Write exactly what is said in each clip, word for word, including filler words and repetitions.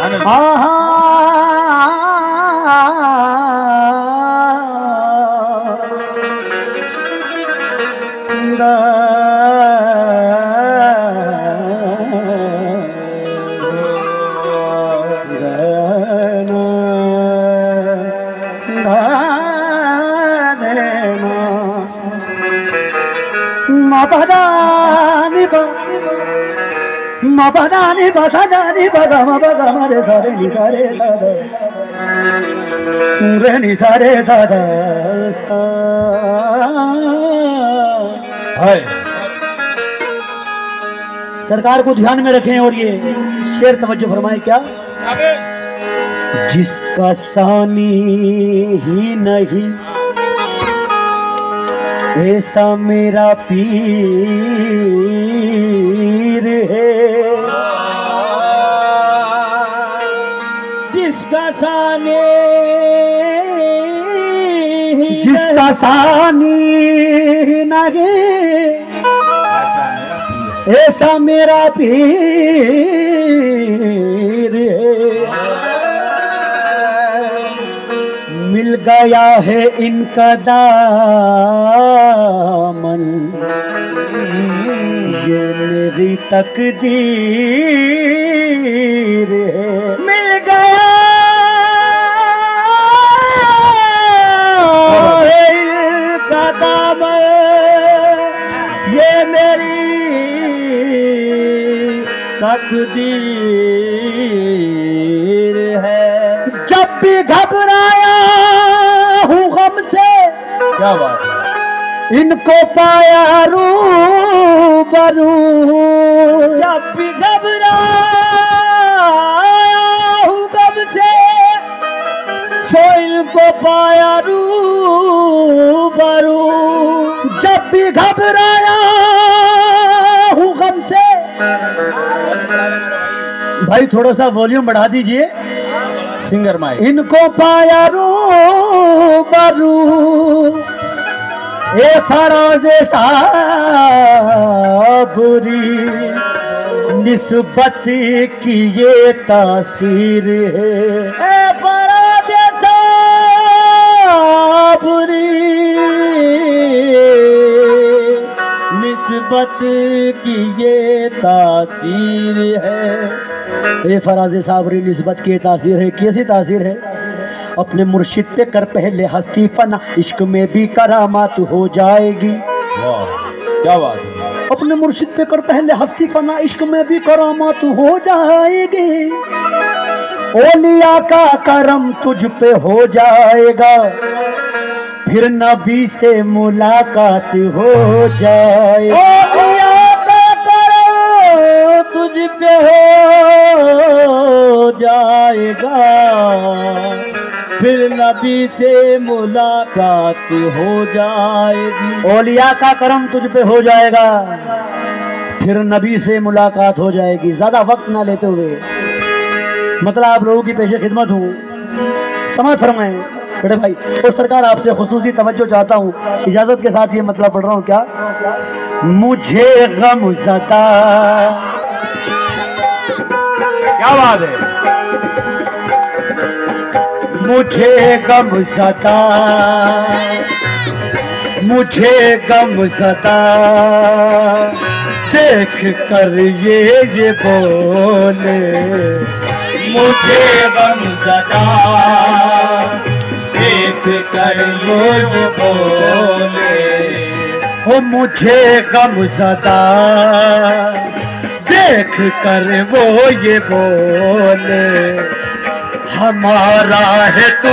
मपदानी बसादानी Burgman Burgman रे सारे नि सारे दादा रे नि सारे दादा सा। हाय सरकार को ध्यान में रखें और ये शेर तवज्जो फरमाए क्या। जिसका सानी ही नहीं ऐसा मेरा पीर है। जिसका सानी जिसका सानी नहीं ऐसा मेरा पीर है। मिल गया है इनका दामन ये मेरी तकदीर है। मिल गया है इनका दामन ये मेरी तकदीर है। जब भी घबराया हूँ गम से क्या बात है इनको पाया रूबरू। जब भी घबराया हूँ गम से सो इनको पाया रूबरू। जब भी घबराया हूँ गम से भाई थोड़ा सा वॉल्यूम बढ़ा दीजिए सिंगर माइक। इनको पाया रूबरू ए फराज़े साबरी निस्बत की ये तासीर है। ए फराज़े साबरी निस्बत की ये तासीर है। ए फराज़े साबरी निस्बत की तासीर है। कैसी तासीर है। अपने मुर्शिद पे कर पहले हस्ती फना इश्क में भी करामात हो जाएगी। वाह क्या बात है। अपने मुर्शिद पे कर पहले हस्ती फना इश्क में भी करामात हो जाएगी। ओलिया का करम तुझ पे हो जाएगा फिर नबी से मुलाकात हो जाएगी। ओलिया का करम तुझ पे हो जाएगा फिर नबी से मुलाकात हो जाएगी। ओलिया का करम तुझ पे हो जाएगा फिर नबी से मुलाकात हो जाएगी। ज्यादा वक्त ना लेते हुए मतलब आप लोगों की पेशे खिदमत हूँ समझ फरमाएं बड़े भाई। और सरकार आपसे खुसूसी तवज्जो चाहता हूँ इजाजत के साथ ये मतलब पढ़ रहा हूँ क्या। मुझे गम ज़दा क्या बात है। मुझे गम ज़दा मुझे गम ज़दा देख कर ये ये बोले। मुझे गम ज़दा देख कर ये ये बोले। हो मुझे गम ज़दा देख कर वो ये बोले। हमारा है तू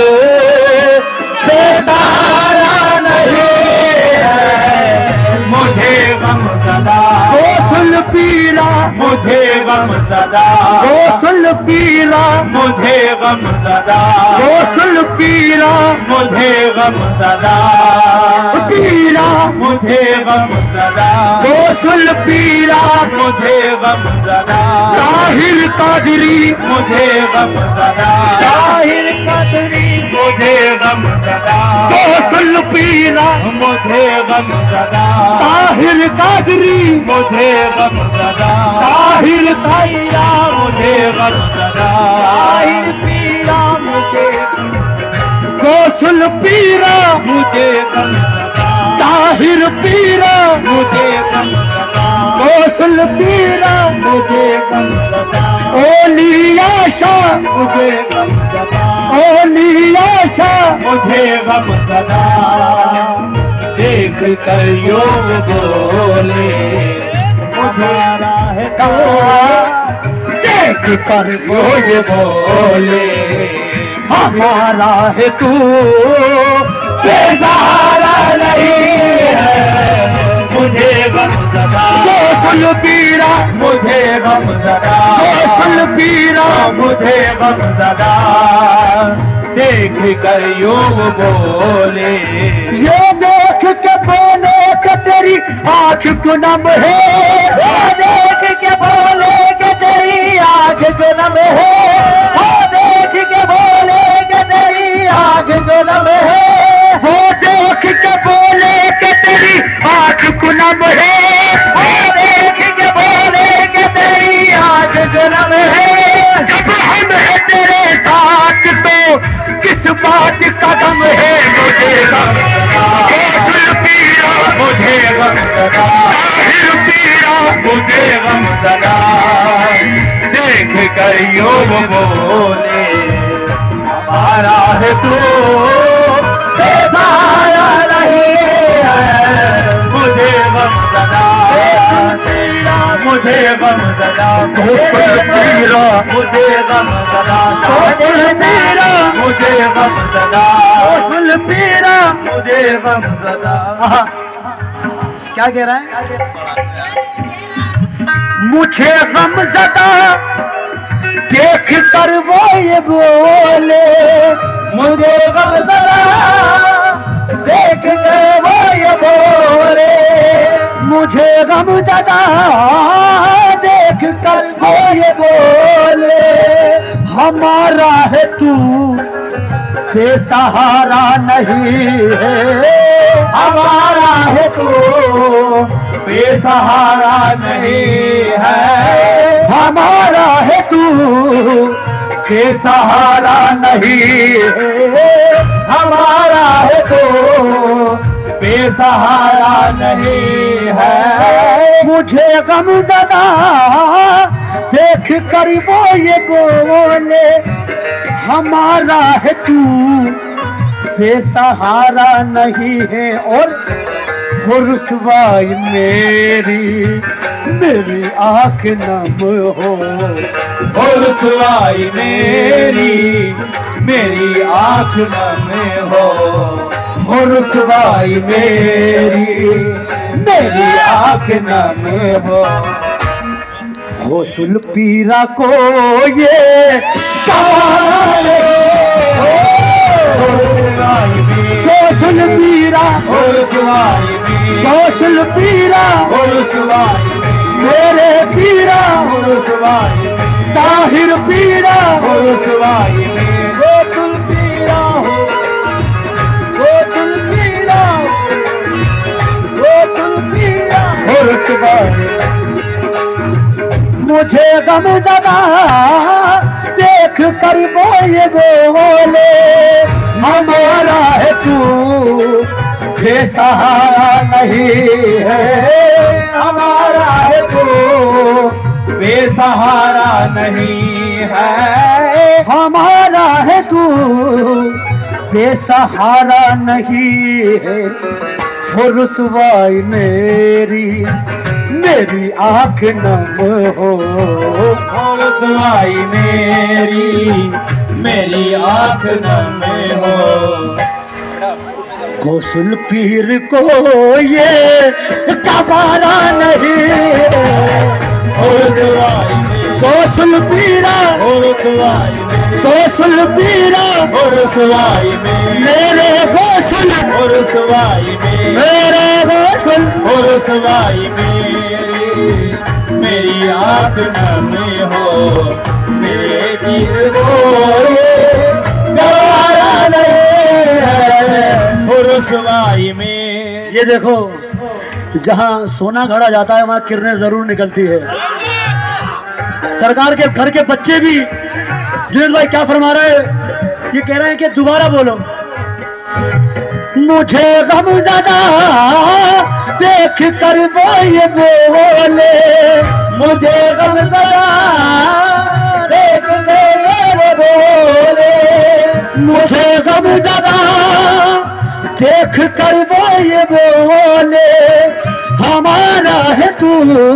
बेसारा नहीं है। मुझे गम ज़दा गोसल पीला मुझे गम ज़दा गोसल पीला मुझे गम ज़दा गोसल पीला मुझे गम ज़दा पीला मुझे गम ज़दा गोसल पीला मुझे गम ज़दा। ताहिर कादरी मुझे गम ज़दा ताहिर कादरी मुझे गम ज़दा, गौसुल पीरा मुझे गम ज़दा, ताहिर कादरी मुझे गम ज़दा, ताहिर पीरा मुझे गम ज़दा, ताहिर पीरा मुझे गौसुल पीरा मुझे गम ज़दा, ताहिर पीरा मुझे गम ज़दा, गौसुल पीरा मुझे गम ज़दा, ओलिया शाह मुझे गम ज़दा, ओलिया शाह मुझे गम ज़दा। देख कर योग बोले मुझारा है देख कर वो ये बोले हमारा है तू बेसहारा नहीं है, मुझे गम ज़दा, गौसुल पीरा मुझे गम ज़दा, गौसुल पीरा मुझे गम ज़दा। देख कर योग बोले ये देख के बोले कि तेरी आँख को नम है, ये देख के बोले कि तेरी आँख को नम है, वो देख के बोले कि तेरी आँख को नम है, वो देख के बोले कि तेरी आँख को नम है, वो देख के बोले कि तेरी आँख को नम है। जब हम है तेरे साथ तो किस बात का गम है, मुझे गम गौसुल पीरा मुझे गम ज़दा, ताहिर पीरा मुझे गम ज़दा। देख कर योग बोले हमारा है तू बेसहारा नहीं है, मुझे गम ज़दा, मुझे गम ज़दा, गौसुल पीरा मुझे गम ज़दा, गौसुल पीरा मुझे गम ज़दा, गौसुल पीरा मुझे गम ज़दा। आहा, क्या कह रहा है? मुझे गम ज़दा देख कर वो ये बोले, मुझे गम ज़दा देख कर वो ये बोले, मुझे गम ज़दा देख कर वो ये बोले, हमारा है तू बेसहारा नहीं है, हमारा है तू बेसहारा नहीं है, हमारा है तू बेसहारा नहीं है, हमारा है तू बेसहारा नहीं है। मुझे गम ज़दा देख कर वो ये बोले, हमारा है तू बेसहारा नहीं है। और हो रुसवाई मेरी मेरी आँख नम हो, हो रुसवाई मेरी मेरी आँख नम हो, हो रुसवाई मेरी मेरी आँख नम हो। गौसुल पीरा को ये कमाल गौसुल पीरा हो रुसवाई मेरी गौसुल पीरा हो रुसवाई मेरे पीरा हो रुसवाई ताहिर पीरा हो रुसवाई गौसुल पीरा हो, गौसुल पीरा गौसुल पीरा हो रुसवाई। मुझे गम ज़दा देख कर वो ये बोले, हमारा है तू बेसहारा नहीं है, हमारा है तू बेसहारा नहीं है, हमारा है तू बेसहारा नहीं है। हो रुसवाई मेरी मेरी आँख नम हो, हो रुसवाई मेरी मेरी आँख नम हो। गौसुल पीर को ये गवारा नहीं, हो रुसवाई मेरी गौसुल पीरा हो रुसवाई मेरी गौसुल पीरा हो रुसवाई मेरी मेरे गौसुल हो रुसवाई मेरी मेरे गौसुल हो रुसवाई मेरी मेरी आँख नम हो, मेरे पीर को ये गवारा नहीं ये देखो, जहाँ सोना गढ़ा जाता है वहाँ किरणें जरूर निकलती है। सरकार के घर के बच्चे भी, जुनेद भाई क्या फरमा रहे हैं, ये कह रहे हैं कि दोबारा बोलो। मुझे गम ज़्यादा देख कर वो ये बोले, मुझे गम ज़्यादा देख कर ये बोले, मुझे गम ज़्यादा देख कर वो ये बोले, हमारा है तू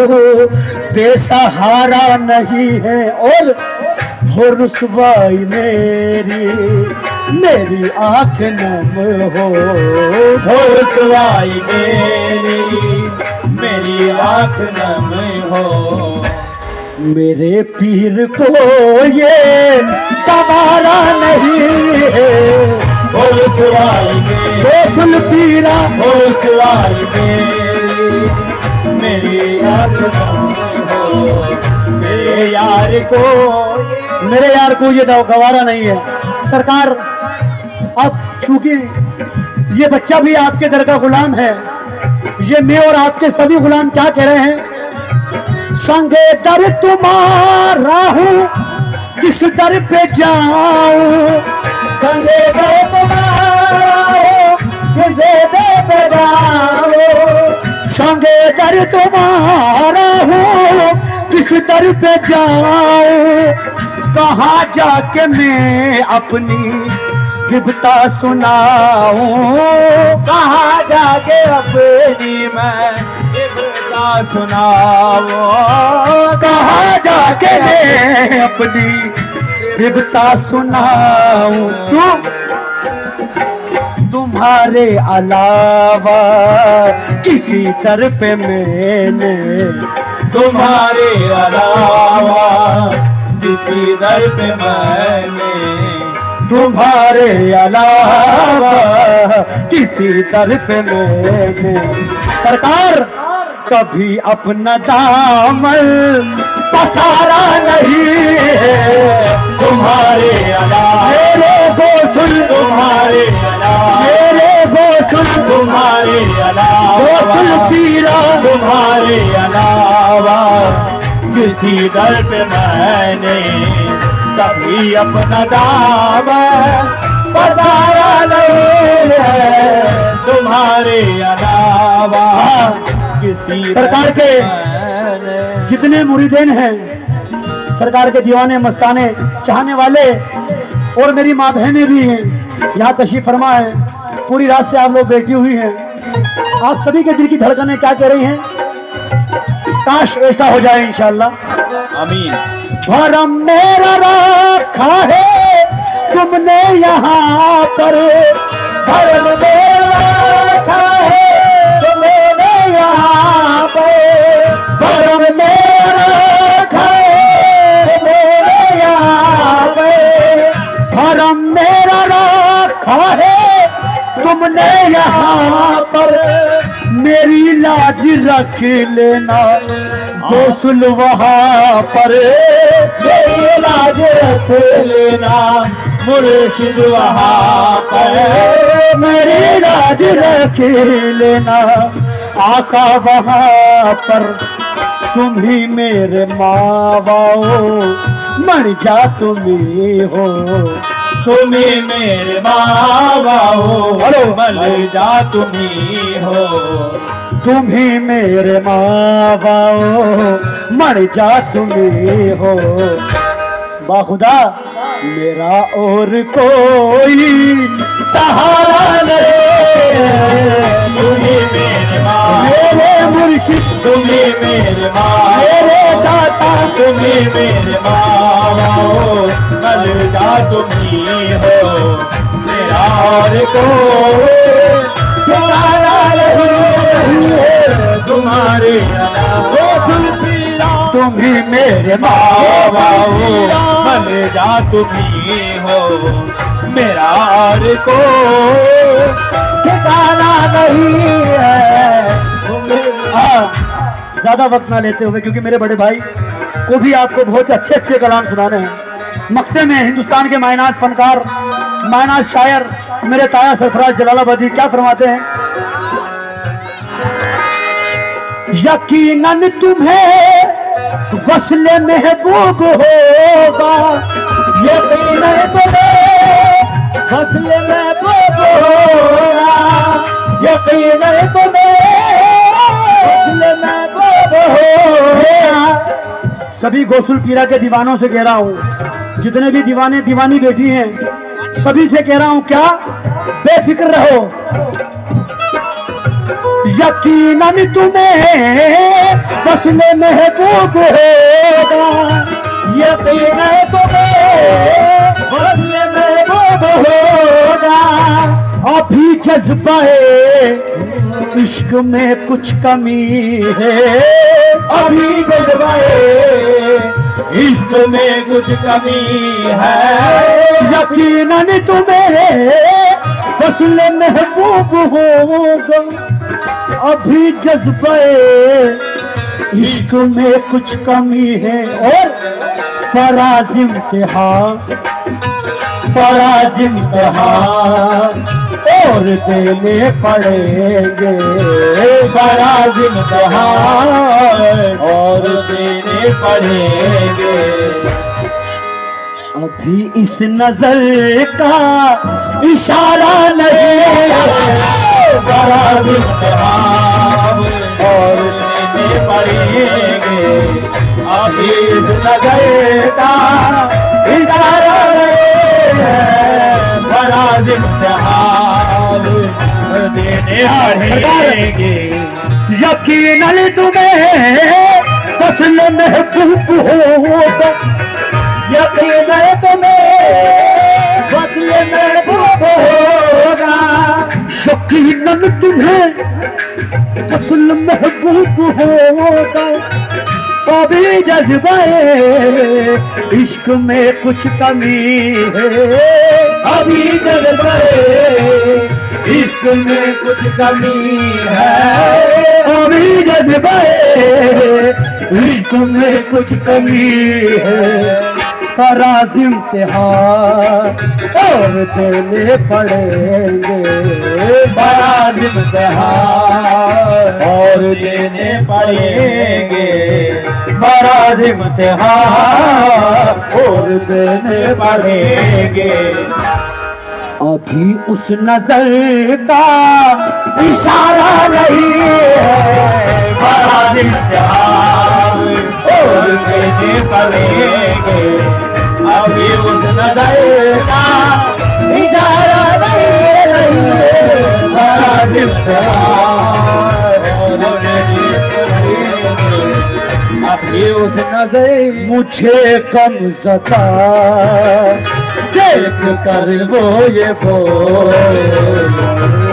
बेसहारा नहीं है, और हो रुसवाई मेरी मेरी आँख नम हो, हो रुसवाई मेरी मेरी आँख नम हो। मेरे पीर को ये गवारा नहीं है, हो रुसवाई मेरी गोसुल पीरा, हो रुसवाई मेरी मेरी आँख नम हो। मेरे यार को मेरे यार को ये गवारा नहीं है। सरकार, अब चूंकि ये बच्चा भी आपके दर का गुलाम है, ये मैं और आपके सभी गुलाम क्या कह रहे हैं, संगे दर तुम्हारा हूँ किस दर पे जाऊं, संगे दर तुम्हारा हूँ किस दर पे जाऊं, संगे दर तुम्हारा हूँ किस दर पे जाऊं, कहाँ जाके मैं अपनी विपता सुनाऊं, कहाँ जाके अपनी मैं विपता सुनाऊं, कहाँ जाके मैं अपनी विपता सुनाऊं। तुम तुम्हारे अलावा किसी दर पे मैंने, तुम्हारे अलावा किसी दर पे मैंने, तुम्हारे अलावा किसी दर पे मैंने। सरकार, कभी अपना दामन पसारा नहीं है, तुम्हारे अलावा मेरे गोसुल, तुम्हारे अलावा मेरे गोसुल, तुम्हारे अलावा गोसुल पीरा, तुम्हारे अलावा किसी दर पे मैंने कभी अपना दामन पसारा नहीं है, तुम्हारे अलावा किसी सरकार के जितने मुरीदेन हैं, सरकार के दीवाने मस्ताने चाहने वाले और मेरी माँ बहनें भी हैं, यहाँ तशरीफ फरमा है, पूरी रात से आप लोग बैठी हुई हैं। आप सभी के दिल की धड़कनें क्या कह रही हैं, काश ऐसा हो जाए इंशाअल्लाह। आमीन। भरम मेरा रखा है तुमने यहाँ पर, भरम मेरा रखा है तुमने यहाँ पर, भरम मेरा रखा है तुमने यहाँ पर, भरम मेरा रखा है तुमने यहाँ पर, मेरी लाज रख लेना गोसुल वहाँ पर, मेरी लाज रख लेना मुर्शिद वहाँ पर, मेरी लाज रख लेना आका वहाँ पर, तुम ही मेरे माँ बाओ मर जा तुम ही हो, तुम ही मेरे मावा हो, हेलो मर जा तुम ही हो, तुम ही मेरे माँ बाओ मर जा तुम ही हो। बाखुदा मेरा और कोई सहारा नहीं, तुम ही मेरे माँ, मेरे मुर्शिद तुम ही मेरे माँ, मेरे दाता, तुम ही मेरे मावा हो, मर जा तुम ही हो, मेरा और कोई सहारा नहीं है, तुम्हारे अलावा तुम ही मेरे मावा माँ हो, मर जा तुम ही हो, मेरा और कोई ठिकाना नहीं है। हाँ, ज्यादा वक्त ना लेते हुए, क्योंकि मेरे बड़े भाई को भी आपको बहुत अच्छे अच्छे कलाम सुनाने हैं। मक्ते में हिंदुस्तान के मायनाज फनकार, मायनाज शायर मेरे ताया सरफराज जलालाबादी क्या फरमाते हैं, यकीनन तुम्हें वस्ले महबूब होगा, यकीनन तुम्हें वस्ले महबूब होगा, यकीनन तुम्हें वस्ले महबूब होगा। सभी गौसुल पीरा के दीवानों से कह रहा हूँ, जितने भी दीवाने दीवानी बैठी हैं सभी से कह रहा हूँ, क्या बेफिक्र रहो। यकीनन तुम्हें वस्ले महबूब होगा, यकीनन तुम्हें वस्ले महबूब होगा। अभी जज्बाए इश्क में कुछ कमी है, अभी जज्बाए इश्क में कुछ कमी है। यकीनन तुम्हें वस्ले महबूब होगा, अभी जज्बाए इश्क में कुछ कमी है। और फराज इम्तिहान, फराज इम्तिहान और देने पड़ेंगे, फराज इम्तिहान और देने पड़ेंगे। अभी इस नजर का इशारा नहीं, फराज इम्तिहान और देने पड़ेंगे। अभी इस नजर का इशारा नहीं है, फराज इम्तिहान देने पड़ेंगे। यकीनन तुम्हें वस्ले महबूब होगा, यकीनन तुम्हें वस्ले महबूब होगा, यकीनन तुम्हें वस्ले महबूब होगा। अभी जज्बाए इश्क में कुछ कमी है, अभी जज्बाए इश्क में कुछ कमी है। अभी जज्बाए इश्क में कुछ कमी है। फराज इम्तिहान और देने पड़ेंगे, फराज इम्तिहान और देने पड़ेंगे। फराज इम्तिहान और देने पड़ेंगे। अभी उस नजर का इशारा नहीं है, फराज इम्तिहान और देने पड़ेंगे। अभी उस नजर का इशारा नहीं है, फराज इम्तिहान और देने पड़ेंगे। अभी उस नजर मुझे कम सता देख कर वो ये बोल,